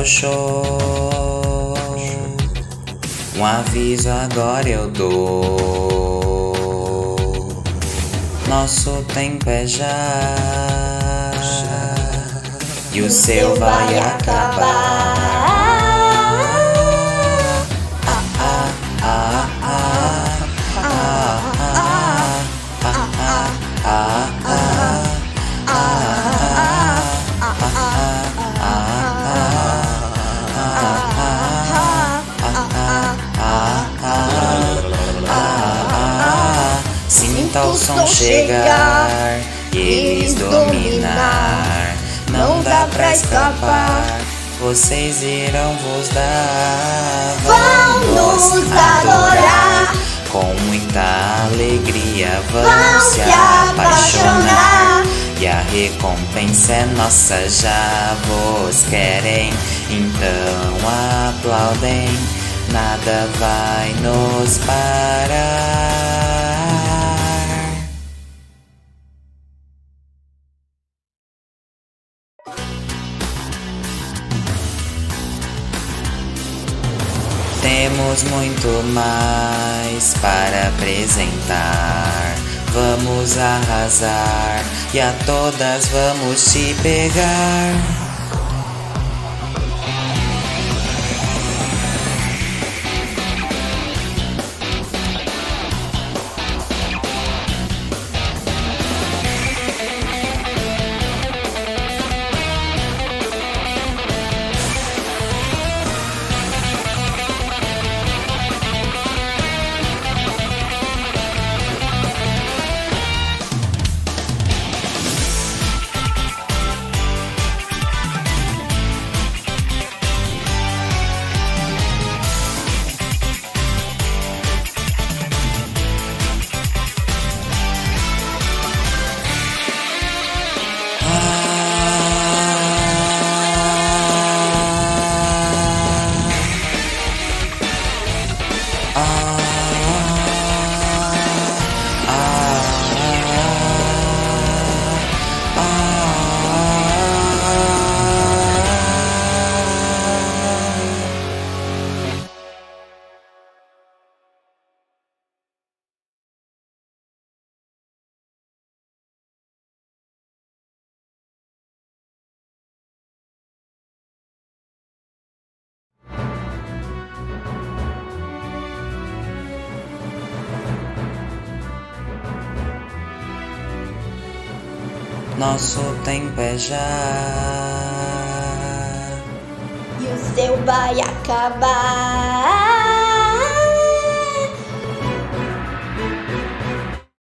afrouxou. Um aviso agora eu dou. Nosso tempo é já, e o seu vai acabar. Sinta o som chegar e eles dominar. Não dá pra escapar, vocês irão vos dar. Vamos adorar com muita alegria, vamos se apaixonar. E a recompensa é nossa, já vos querem, então aplaudem, nada vai nos parar. Temos muito mais para apresentar. Vamos arrasar e a todas vamos te pegar. Nosso tempo é já, e o seu vai acabar.